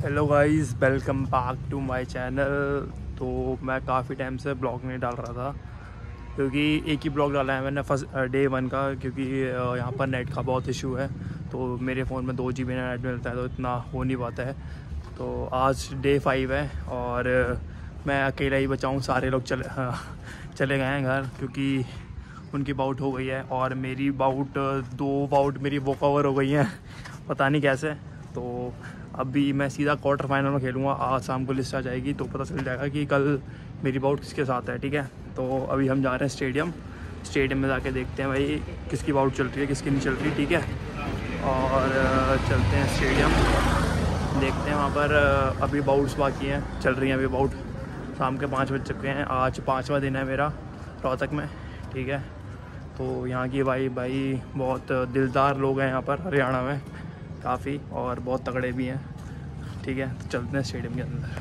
Hello guys, welcome back to my channel. तो मैं काफ़ी टाइम से ब्लॉग नहीं डाल रहा था क्योंकि एक ही ब्लॉग डाला है मैंने फर्स्ट डे 1 का, क्योंकि यहाँ पर नेट का बहुत इशू है। तो मेरे फ़ोन में 2 GB नेट मिलता है तो इतना हो नहीं पाता है। तो आज डे 5 है और मैं अकेला ही बचा हूँ। सारे लोग चले गए हैं घर क्योंकि उनकी बाउट हो गई है और मेरी बाउट 2 बाउट मेरी वो कवर हो गई हैं, पता नहीं कैसे। तो अभी मैं सीधा क्वार्टर फाइनल में खेलूँगा। आज शाम को लिस्ट आ जाएगी तो पता चल जाएगा कि कल मेरी बाउट किसके साथ है, ठीक है। तो अभी हम जा रहे हैं स्टेडियम में जाके देखते हैं भाई किसकी बाउट चल रही है किसकी नहीं चल रही, ठीक है। और चलते हैं स्टेडियम, देखते हैं वहाँ पर। अभी बाउट्स बाकी हैं, चल रही हैं अभी बाउट। शाम के 5 बज चुके हैं। आज 5वां दिन है मेरा रोहतक में, ठीक है। तो यहाँ की भाई बहुत दिलदार लोग हैं यहाँ पर हरियाणा में काफ़ी, और बहुत तगड़े भी हैं, ठीक है। तो चलते हैं स्टेडियम के अंदर।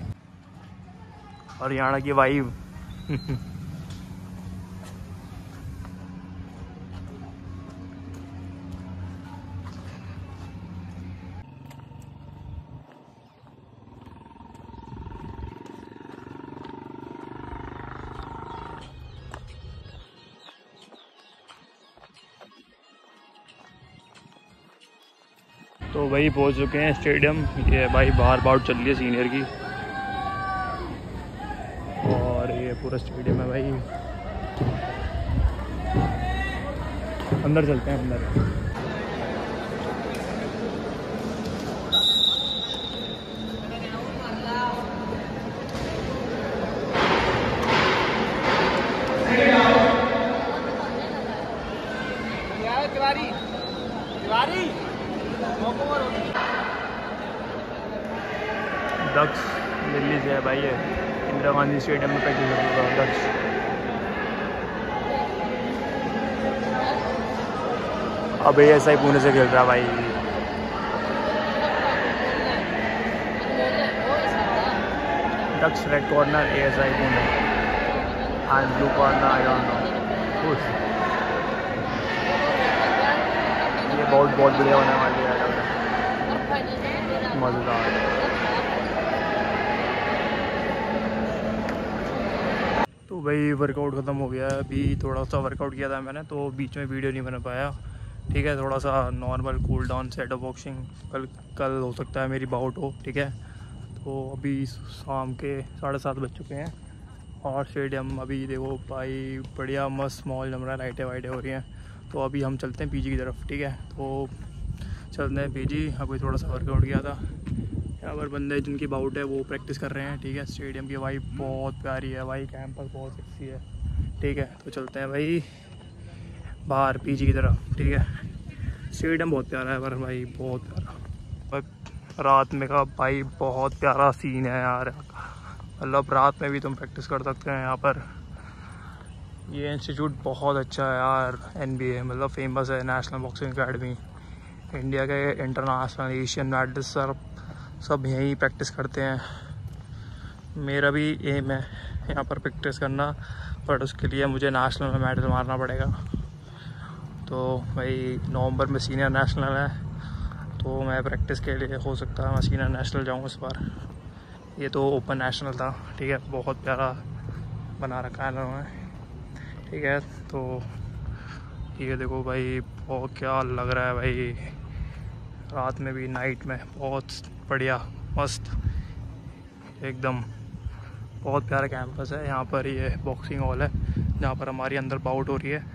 हरियाणा की वाइब तो भाई पहुंच चुके हैं स्टेडियम। ये भाई बाहर बाउट चल रही है सीनियर की और ये पूरा स्टेडियम है भाई। अंदर चलते हैं अंदर। दक्ष दिल्ली से है भाई, ये इंदिरा गांधी स्टेडियम में प्रैक्टिस कर रहा है दक्ष। अब ऐसा ही पुणे से खेल रहा है भाई। Daksh red corner, ASI Pune and blue corner I don't know. ये बहुत बढ़िया होने वाली है, मज़ेदार। तो भाई वर्कआउट ख़त्म हो गया है। अभी थोड़ा सा वर्कआउट किया था मैंने तो बीच में वीडियो नहीं बना पाया, ठीक है। थोड़ा सा normal cool down set of boxing, कल हो सकता है मेरी बाउट हो, ठीक है। तो अभी शाम के 7:30 बज चुके हैं और स्टेडियम अभी देखो भाई बढ़िया मस्त मॉल जम रहा है, लाइटें वाइटें हो रही हैं। तो अभी हम चलते हैं PG की तरफ, ठीक है। तो चलते हैं PG। अभी थोड़ा सा वर्कआउट किया था। यहाँ पर बंदे जिनकी बाउट है वो प्रैक्टिस कर रहे हैं, ठीक है। स्टेडियम की वाइब बहुत प्यारी है भाई, कैंपस बहुत सेक्सी है, ठीक है। तो चलते हैं भाई बाहर PG की तरफ, ठीक है। स्टेडियम बहुत प्यारा है पर भाई बहुत प्यारा। रात में का भाई बहुत प्यारा सीन है यार, मतलब रात में भी तुम प्रैक्टिस कर सकते हैं यहाँ पर। ये इंस्टीट्यूट बहुत अच्छा है यार, NBA मतलब फेमस है, नेशनल बॉक्सिंग अकेडमी। इंडिया के इंटरनेशनल एशियन मेडल्स सब यहीं प्रैक्टिस करते हैं। मेरा भी एम है यहाँ पर प्रैक्टिस करना, बट उसके लिए मुझे नेशनल में मेडल मारना पड़ेगा। तो भाई नवंबर में सीनियर नेशनल है, तो मैं प्रैक्टिस के लिए हो सकता है मैं सीनियर नेशनल जाऊँ इस बार। ये तो ओपन नेशनल था, ठीक है। बहुत प्यारा बना रखा है लोगों ने, ठीक है। तो ये देखो भाई बहुत क्या लग रहा है भाई, रात में भी नाइट में बहुत बढ़िया मस्त एकदम। बहुत प्यारा कैंपस है यहाँ पर। ये बॉक्सिंग हॉल है जहाँ पर हमारी अंदर बाउट हो रही है।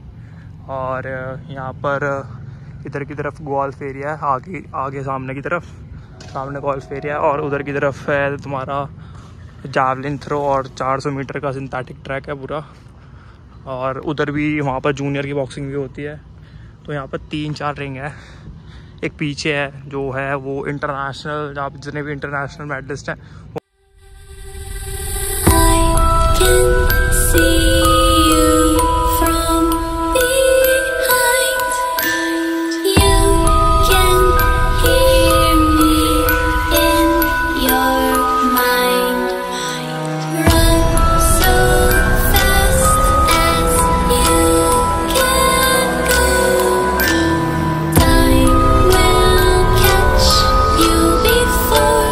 और यहाँ पर इधर की तरफ गोल्फ एरिया है, आगे सामने की तरफ, सामने गोल्फ एरिया है। और उधर की तरफ है तुम्हारा जावलिन थ्रो और 400 मीटर का सिंथेटिक ट्रैक है पूरा। और उधर भी वहाँ पर जूनियर की बॉक्सिंग भी होती है। तो यहाँ पर 3-4 रिंग है। एक पीछे है जो है वो इंटरनेशनल, जहाँ पर जितने भी इंटरनेशनल मेडलिस्ट हैं before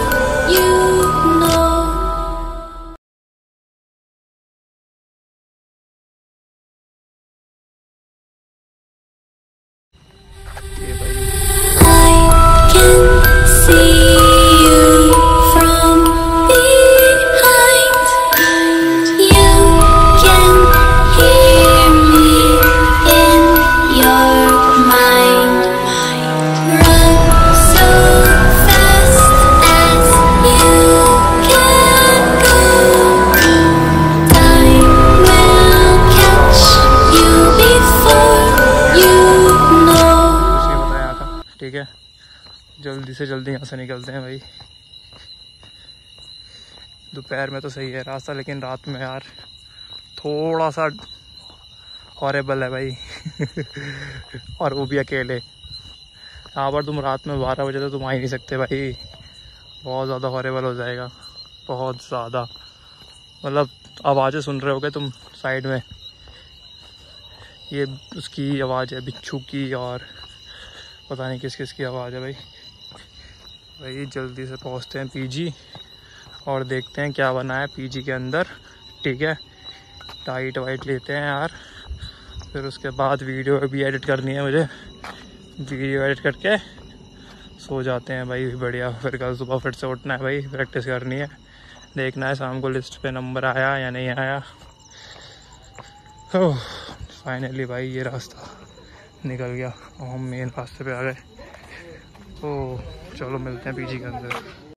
यहाँ से निकलते हैं भाई। दोपहर में तो सही है रास्ता, लेकिन रात में यार थोड़ा सा हॉरेबल है भाई। और वो भी अकेले। यहाँ पर तुम रात में 12 बजे तो तुम आ ही नहीं सकते भाई, बहुत ज़्यादा हॉरेबल हो जाएगा, बहुत ज़्यादा। मतलब आवाज़ें सुन रहे होगे तुम साइड में, ये उसकी आवाज़ है बिच्छू की, और पता नहीं किस किस की आवाज़ है भाई। जल्दी से पहुँचते हैं पीजी और देखते हैं क्या बना है पीजी के अंदर। ठीक है, टाइट वाइट लेते हैं यार, फिर उसके बाद वीडियो भी एडिट करनी है मुझे। वीडियो एडिट करके सो जाते हैं भाई बढ़िया। फिर कल सुबह फिर से उठना है भाई, प्रैक्टिस करनी है, देखना है शाम को लिस्ट पे नंबर आया या नहीं आया। ओह फाइनली भाई ये रास्ता निकल गया और हम मेन रास्ते पे आ गए। तो चलो मिलते हैं पीजी के अंदर।